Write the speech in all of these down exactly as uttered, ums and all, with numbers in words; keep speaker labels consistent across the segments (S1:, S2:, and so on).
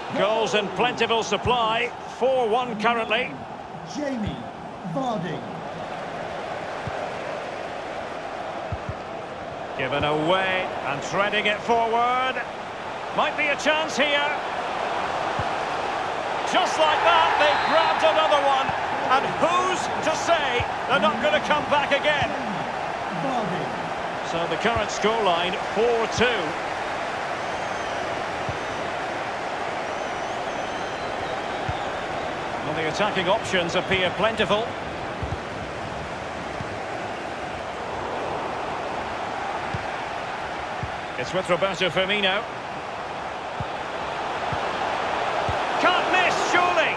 S1: Goals in plentiful supply. four one currently.
S2: Jamie Vardy.
S1: Given away and threading it forward. Might be a chance here. Just like that, they've grabbed another one. And who's to say they're not going to come back again?
S2: Vardy.
S1: So the current scoreline, four two. Well, the attacking options appear plentiful. It's with Roberto Firmino. Can't miss, surely!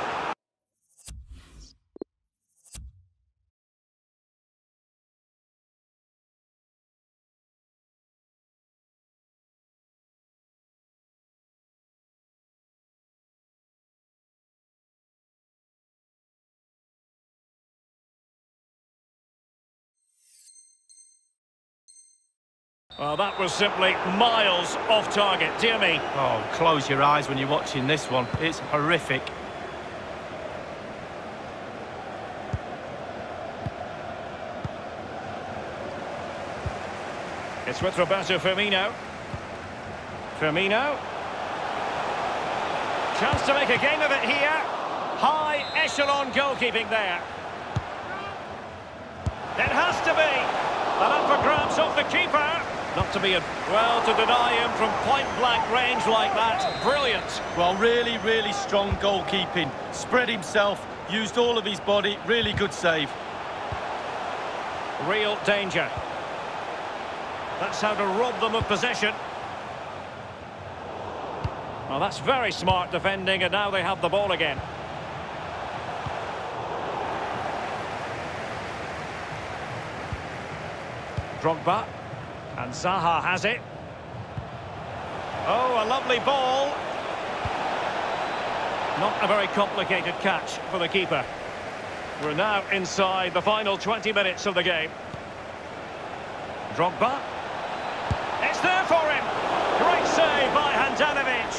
S1: Well, that was simply miles off target, dear me.
S3: Oh, close your eyes when you're watching this one. It's horrific.
S1: It's with Roberto Firmino. Firmino. Chance to make a game of it here. High echelon goalkeeping there. It has to be. And up for grabs off the keeper. Not to be a... Well, to deny him from point-blank range like that. Brilliant.
S3: Well, really, really strong goalkeeping. Spread himself, used all of his body. Really good save.
S1: Real danger. That's how to rob them of possession. Well, that's very smart defending, and now they have the ball again. Drogba. And Zaha has it. Oh, a lovely ball. Not a very complicated catch for the keeper. We're now inside the final twenty minutes of the game. Drogba. It's there for him. Great save by Handanovic.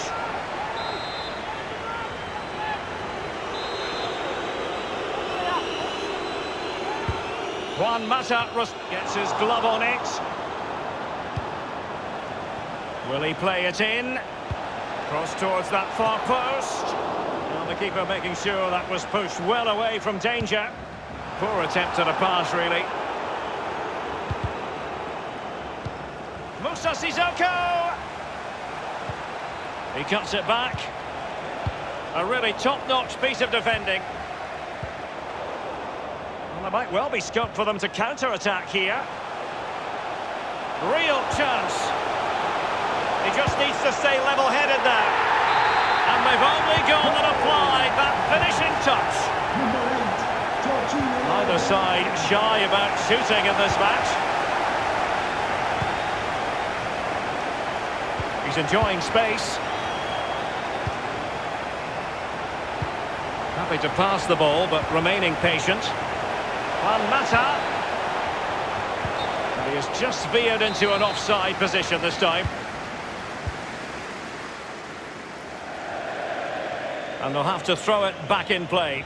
S1: Juan Mata gets his glove on it. Will he play it in? Cross towards that far post. Well, the keeper making sure that was pushed well away from danger. Poor attempt at a pass, really. Moussa Sissoko! He cuts it back. A really top-notch piece of defending. Well, there might well be scope for them to counter-attack here. Real chance. He just needs to stay level-headed now. And they've only gone and applied that finishing touch.
S2: Number eight, Jorginho.
S1: Neither side shy about shooting in this match. He's enjoying space. Happy to pass the ball, but remaining patient. Juan Mata. And he has just veered into an offside position this time. And they'll have to throw it back in play.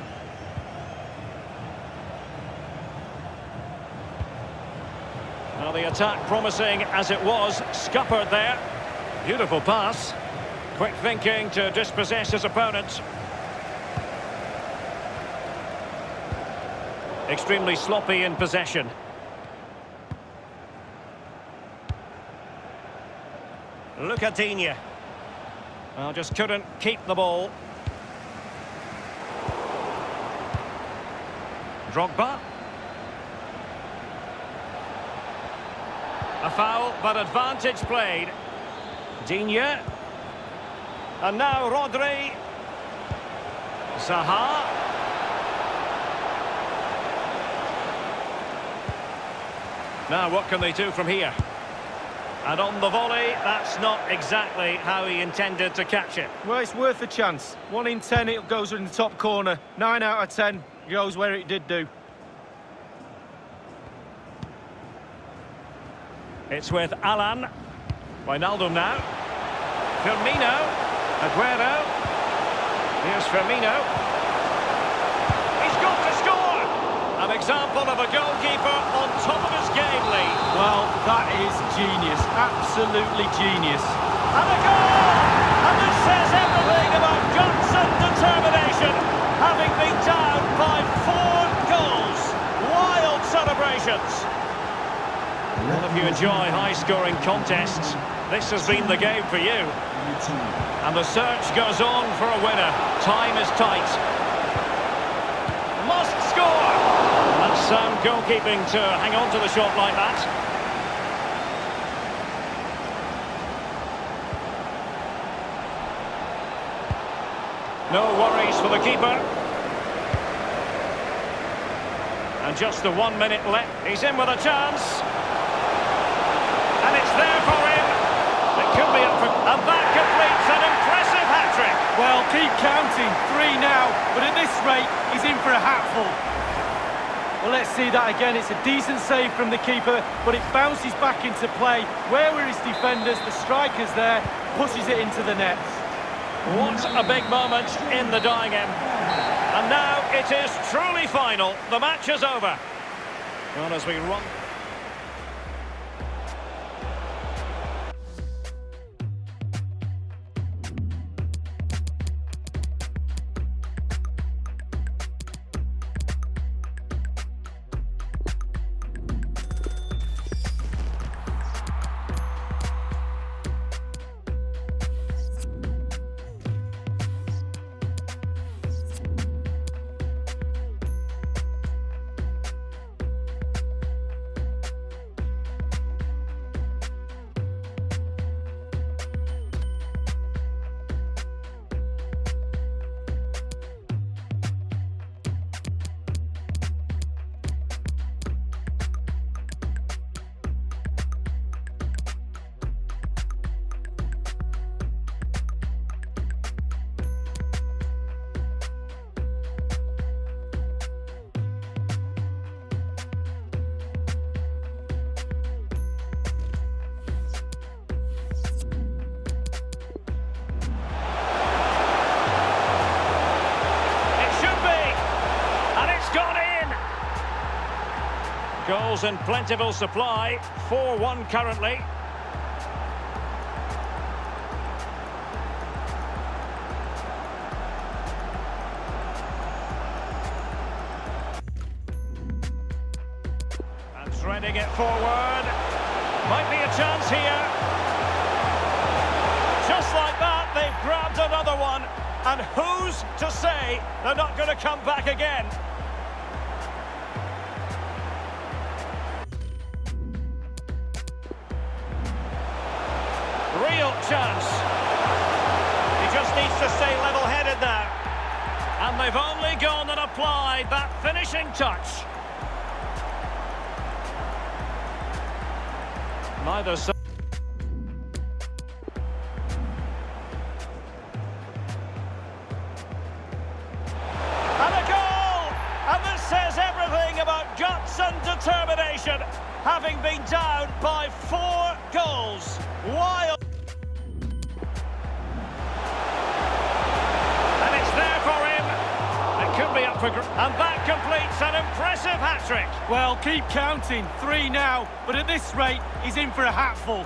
S1: Now the attack promising as it was, scuppered there. Beautiful pass. Quick thinking to dispossess his opponent. Extremely sloppy in possession. Lucadinha. Well, just couldn't keep the ball. Drogba. A foul, but advantage played. Digne. And now Rodri. Zaha. Now what can they do from here? And on the volley, that's not exactly how he intended to catch it.
S3: Well, it's worth a chance. One in ten, it goes in the top corner. Nine out of ten goes where it did do.
S1: It's with Alan. Wijnaldum now. Firmino. Aguero. Here's Firmino. He's got to score! An example of a goalkeeper on top of his game, Lee.
S3: Well, that is genius. Absolutely genius.
S1: And a goal! And this says everything about guts and determination. Having been down by four goals. Wild celebrations. Well, if you enjoy high-scoring contests, this has been the game for you. And the search goes on for a winner. Time is tight. Must score! That's sound goalkeeping to hang on to the shot like that. No worries for the keeper. And just the one minute left. He's in with a chance. And it's there for him. It could be up for... And that completes an impressive hat-trick.
S3: Well, keep counting. Three now. But at this rate, he's in for a hatful. Well, let's see that again. It's a decent save from the keeper, but it bounces back into play. Where were his defenders? The striker's there. Pushes it into the net.
S1: What a big moment in the dying end. And now it is truly final. The match is over. Well, as we run... Goals in plentiful supply, four one currently. And threading it forward. Might be a chance here. Just like that, they've grabbed another one. And who's to say they're not going to come back again? Real chance. He just needs to stay level-headed now. And they've only gone and applied that finishing touch. Neither side. And a goal! And this says everything about guts and determination, having been down by four goals. Wild. And it's there for him. It could be up for... And that completes an impressive hat-trick.
S3: Well, keep counting. Three now. But at this rate, he's in for a hatful.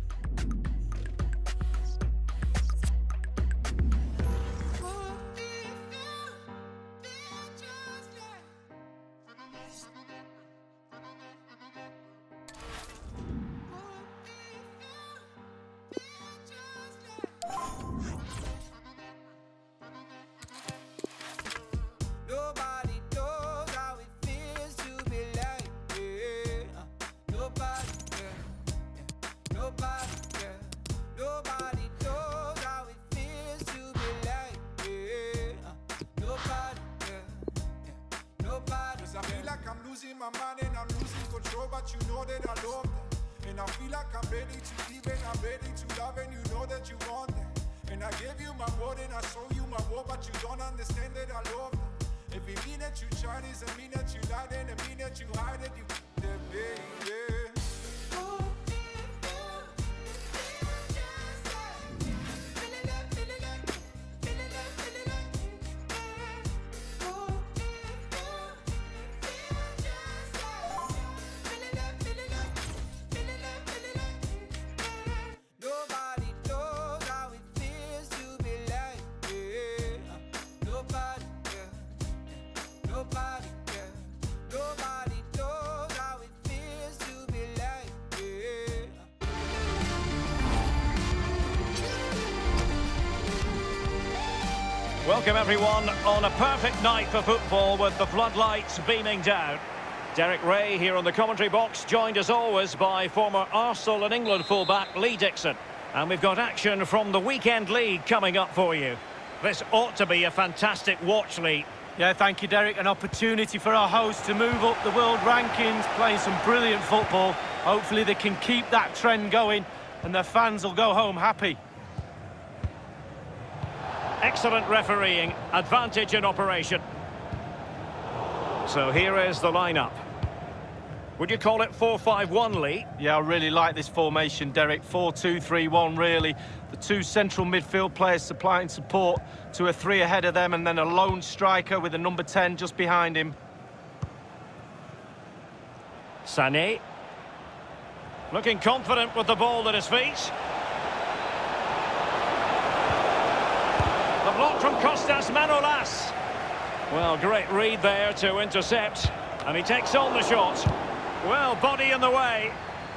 S4: Nobody knows how it feels to be like, yeah. Nobody, yeah. Yeah. Nobody, yeah. Nobody knows how it feels to be like, yeah. Nobody, yeah. Yeah. Nobody.
S5: Cause I feel like I'm losing my mind and I'm losing control, but you know that I love that. And I feel like I'm ready to leave and I'm ready to love, and you know that you want that. And I gave you my word and I show you my word, but you don't understand that I love that. If it mean that you try this, it mean that you lied, and it mean that you hide it, you the baby.
S1: Welcome everyone on a perfect night for football with the floodlights beaming down. Derek Ray here on the commentary box, joined as always by former Arsenal and England fullback Lee Dixon. And we've got action from the weekend league coming up for you. This ought to be a fantastic watch, Lee.
S3: Yeah, thank you, Derek. An opportunity for our hosts to move up the world rankings, playing some brilliant football. Hopefully they can keep that trend going and their fans will go home happy.
S1: Excellent refereeing, advantage in operation. So here is the lineup. Would you call it four five one, Lee?
S3: Yeah, I really like this formation, Derek. four two three one, really. The two central midfield players supplying support to a three ahead of them, and then a lone striker with a number ten just behind him.
S1: Sané. Looking confident with the ball at his feet. The block from Kostas Manolas. Well, great read there to intercept. And he takes on the shot. Well, body in the way.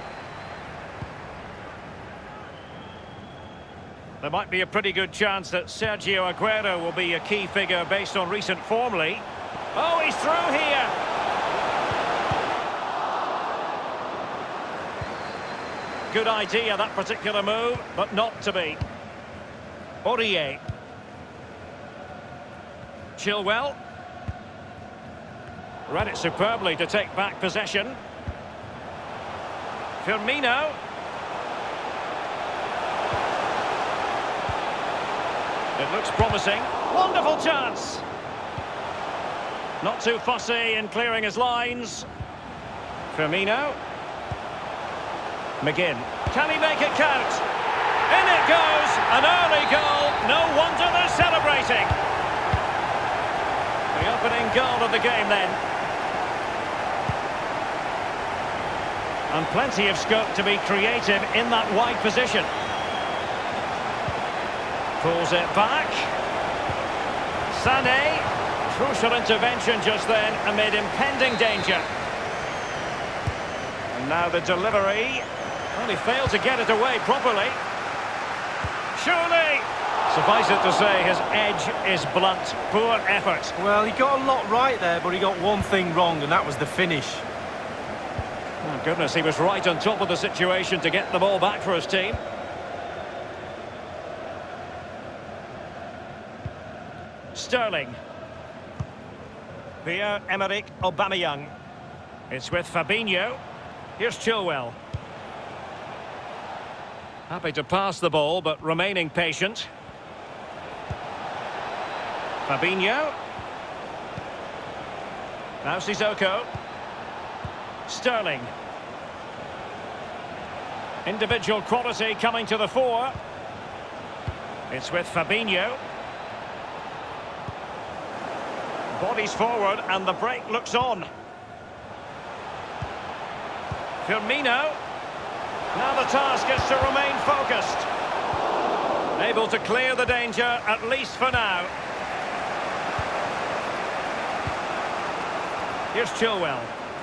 S1: There might be a pretty good chance that Sergio Aguero will be a key figure based on recent form, Lee. Oh, he's through here. Good idea, that particular move, but not to be. Aurier. Chilwell. Read it superbly to take back possession. Firmino. It looks promising. Wonderful chance. Not too fussy in clearing his lines. Firmino. McGinn. Can he make it count? In it goes. An early goal. No wonder they're celebrating. The opening goal of the game then. And plenty of scope to be creative in that wide position. Pulls it back. Sané. Crucial intervention just then amid impending danger. And now the delivery. Well, he failed to get it away properly. Surely. Suffice it to say, his edge is blunt. Poor effort.
S3: Well, he got a lot right there, but he got one thing wrong, and that was the finish.
S1: Oh, goodness, he was right on top of the situation to get the ball back for his team. Sterling. Pierre-Emerick Aubameyang. It's with Fabinho. Here's Chilwell. Happy to pass the ball, but remaining patient. Fabinho. Now Sissoko. Sterling. Individual quality coming to the fore. It's with Fabinho. Bodies forward and the break looks on. Firmino. Now the task is to remain focused. Able to clear the danger, at least for now. Here's Chilwell.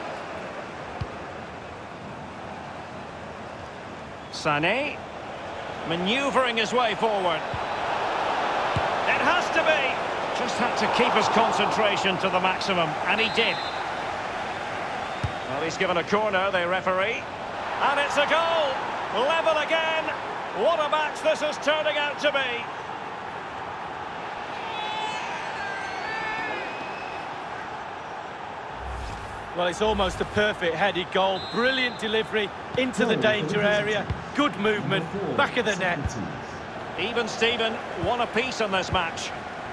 S1: Sané. Manoeuvring his way forward. It has to be. Just had to keep his concentration to the maximum, and he did. Well, he's given a corner, the referee. And it's a goal. Level again. What a match this is turning out to be.
S3: Well, it's almost a perfect headed goal. Brilliant delivery into the danger area. Good movement, back of the net.
S1: Even Steven, one apiece in this match.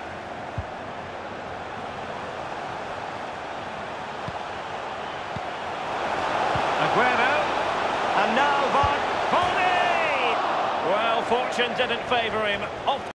S1: Aguero. And now Van Bommel. Well, fortune didn't favour him. Off